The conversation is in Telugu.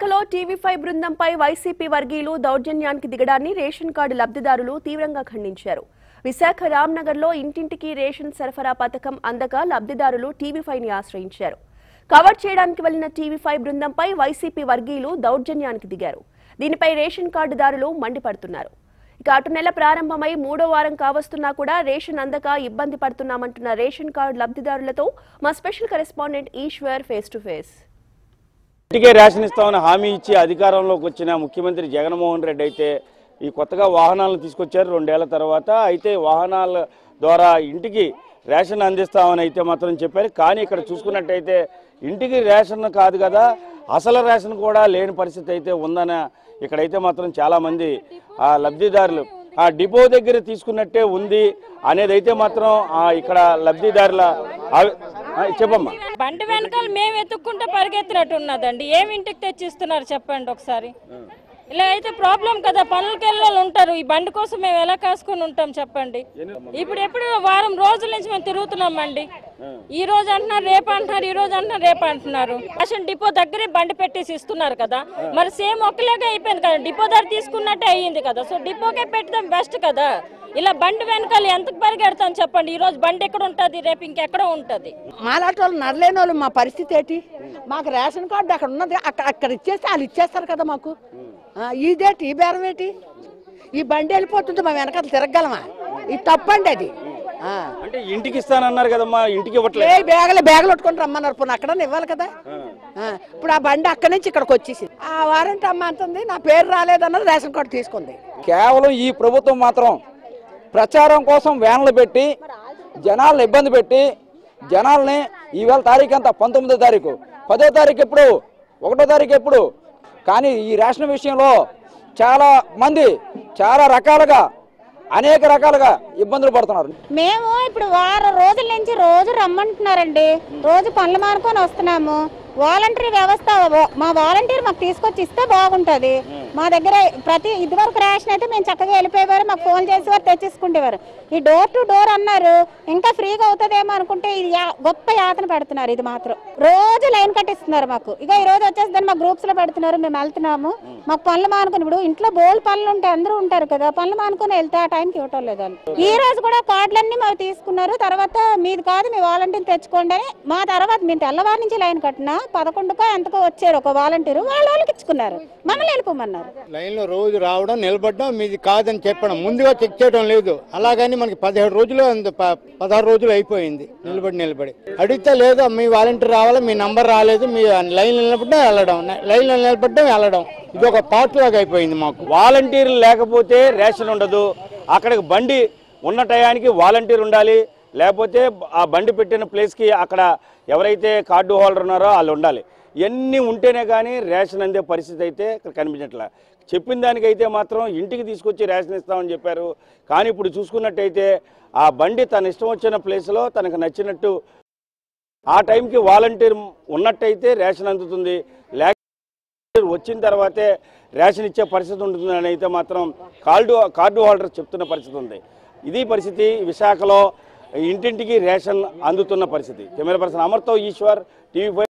విశాఖలో TV5 బృందంపై వైసీపీ వర్గీయులు దౌర్జన్యానికి దిగడాన్ని రేషన్ కార్డు లబ్ధిదారులు తీవ్రంగా ఖండించారు. విశాఖ రామ్నగర్లో ఇంటింటికి రేషన్ సరఫరా పథకం అందక లబ్ధిదారులు TV5ని ఆశ్రయించారు. కవర్ చేయడానికి వెళ్లిన TV5 బృందంపై వైసీపీ వర్గీయులు దౌర్జన్యానికి దిగారు. దీనిపై రేషన్ కార్డుదారులు మండిపడుతున్నారు. ఇక అటు నెల ప్రారంభమై 3వ వారం కావస్తున్నా కూడా రేషన్ అందక ఇబ్బంది పడుతున్నామంటున్న రేషన్ కార్డు లబ్ధిదారులతో మా special correspondent Eshwar face to face. ఇంటికే రేషన్ ఇస్తామని హామీ ఇచ్చి అధికారంలోకి వచ్చిన ముఖ్యమంత్రి జగన్మోహన్ రెడ్డి అయితే ఈ కొత్తగా వాహనాలను తీసుకొచ్చారు 2 ఏళ్ల తర్వాత. అయితే వాహనాల ద్వారా ఇంటికి రేషన్ అందిస్తామని అయితే మాత్రం చెప్పారు. కానీ ఇక్కడ చూసుకున్నట్టయితే ఇంటికి రేషన్ కాదు కదా, అసలు రేషన్ కూడా లేని పరిస్థితి అయితే ఉందని ఇక్కడైతే మాత్రం చాలామంది లబ్ధిదారులు ఆ డిపో దగ్గర తీసుకున్నట్టే ఉంది అనేది అయితే మాత్రం ఇక్కడ లబ్ధిదారుల చెప్పమ్మా. బండి వెనకాల మేము ఎత్తుక్కుంటే పరిగెత్తినట్టు ఉన్నదండి. ఏమి ఇంటికి తెచ్చిస్తున్నారు చెప్పండి ఒకసారి. ఇలా అయితే ప్రాబ్లం కదా, పనులకి వెళ్ళాలి ఉంటారు. ఈ బండి కోసం మేము ఎలా కాసుకొని ఉంటాం చెప్పండి. ఇప్పుడు ఎప్పుడు వారం రోజుల నుంచి మేము తిరుగుతున్నామండి. ఈ రోజు అంటున్నారు, రేపు అంటున్నారు, ఈ రోజు అంటున్నారు, రేపు అంటున్నారు. రేషన్ డిపో దగ్గరే బండి పెట్టేసి ఇస్తున్నారు కదా, మరి సేమ్ ఒకేలాగా అయిపోయింది కదా. డిపో దగ్గర తీసుకున్నట్టే అయ్యింది కదా, సో డిపోకే పెట్టడం బెస్ట్ కదా. ఇలా బండి వెనకాల ఎంతకు పరిగెడతాం చెప్పండి. ఈ రోజు బండి ఎక్కడ ఉంటుంది, రేపు ఇంకెక్కడో ఉంటుంది. మాలాంటి వాళ్ళు నడలేని వాళ్ళు మా పరిస్థితి ఏంటి? మాకు రేషన్ కార్డు అక్కడ ఉన్నది, అక్కడ ఇచ్చేస్తే వాళ్ళు ఇచ్చేస్తారు కదా మాకు. ఇదేంటి ఈ బేరం ఏంటి? ఈ బండి వెళ్ళిపోతుంది, మా వెనకాల తిరగలమా? ఇది తప్పండి అది. అంటే ఇంటికి ఇస్తానన్నారు కదమ్మా, ఇంటికి బ్యాగులు పట్టుకొని రమ్మన్నారు. పోనీ అక్కడ ఇవ్వాలి కదా. ఇప్పుడు ఆ బండి అక్కడి నుంచి ఇక్కడికి వచ్చేసి ఆ వారంటీ అమ్మ అంటుంది, నా పేరు రాలేదన్నది రేషన్ కార్డు తీసుకుంది. కేవలం ఈ ప్రభుత్వం మాత్రం ప్రచారం కోసం వ్యాన్లు పెట్టి జనాలను ఇబ్బంది పెట్టి జనాల్ని ఈవేళ తారీఖు అంతా 19వ తారీఖు, 10వ తారీఖు ఎప్పుడు, 1వ తారీఖు ఎప్పుడు. కానీ ఈ రేషన్ విషయంలో చాలా మంది చాలా రకాలుగా అనేక రకాలుగా ఇబ్బందులు పడుతున్నారు. మేము ఇప్పుడు వారం రోజుల నుంచి రోజు రమ్మంటున్నారండి. రోజు పనులు మానుకొని వస్తున్నాము. వాలంటరీ వ్యవస్థ మా వాలంటీర్ మాకు తీసుకొచ్చి ఇస్తే బాగుంటుంది. మా దగ్గర ఇదివరకు రేషన్ అయితే మేము చక్కగా వెళ్ళిపోయేవారు, మాకు ఫోన్ చేసేవారు, తెచ్చేసుకునేవారు. ఈ డోర్ టు డోర్ అన్నారు, ఇంకా ఫ్రీగా అవుతుందేమో అనుకుంటే ఇది గొప్ప యాతన పెడుతున్నారు. ఇది మాత్రం రోజు లైన్ కట్టిస్తున్నారు మాకు. ఇక ఈ రోజు వచ్చేసి మా గ్రూప్స్ లో పెడుతున్నారు, మేము వెళ్తున్నాము. మాకు పనులు మానుకుని ఇప్పుడు ఇంట్లో బోల్ పనులు ఉంటాయి, అందరూ ఉంటారు కదా, పనులు మానుకొని వెళ్తే ఆ టైంకి ఇవ్వటం లేదు. ఈ రోజు కూడా కార్డులన్నీ మాకు తీసుకున్నారు. తర్వాత మీది కాదు, మీ వాలంటీర్ తెచ్చుకోండి అని. మా తర్వాత మేము తెల్లవారి నుంచి లైన్ కట్టినా 11కో ఎంతకో వచ్చారు ఒక వాలంటీర్, వాళ్ళకి ఇచ్చుకున్నారు, మమ్మల్ని వెళ్ళిపోమన్నారు. లైన్ లో రోజు రావడం, నిలబడడం, మీది కాదని చెప్పడం, ముందుగా చెక్ చేయడం లేదు. అలాగని మనకి 17 రోజులు 16 రోజులు అయిపోయింది నిలబడి అడిగితే లేదు, మీ వాలంటీర్ రావాలి, మీ నంబర్ రాలేదు, మీ లైన్ నిలబడ్డం వెళ్ళడం, లైన్ లో నిలబడ్డం వెళ్ళడం, ఇది ఒక పార్ట్ లాగా అయిపోయింది మాకు. వాలంటీర్లు లేకపోతే రేషన్ ఉండదు. అక్కడికి బండి ఉన్న టయానికి వాలంటీర్ ఉండాలి, లేకపోతే ఆ బండి పెట్టిన ప్లేస్కి అక్కడ ఎవరైతే కార్డు హోల్డర్ ఉన్నారో వాళ్ళు ఉండాలి. ఇవన్నీ ఉంటేనే కానీ రేషన్ అందే పరిస్థితి అయితే ఇక్కడ కనిపించట్లే. చెప్పిన దానికైతే మాత్రం ఇంటికి తీసుకొచ్చి రేషన్ ఇస్తామని చెప్పారు. కానీ ఇప్పుడు చూసుకున్నట్టయితే ఆ బండి తన ఇష్టం వచ్చిన ప్లేస్లో తనకు నచ్చినట్టు ఆ టైంకి వాలంటీర్ ఉన్నట్టయితే రేషన్ అందుతుంది, లేకపోతే వచ్చిన తర్వాతే రేషన్ ఇచ్చే పరిస్థితి ఉంటుందని అయితే మాత్రం కార్డు హోల్డర్ చెప్తున్న పరిస్థితి ఉంది. ఇది పరిస్థితి విశాఖలో ఇంటింటికి రేషన్ అందుతున్న పరిస్థితి. కెమెరా పర్సన్ అమర్తో ఈశ్వర్, TV5.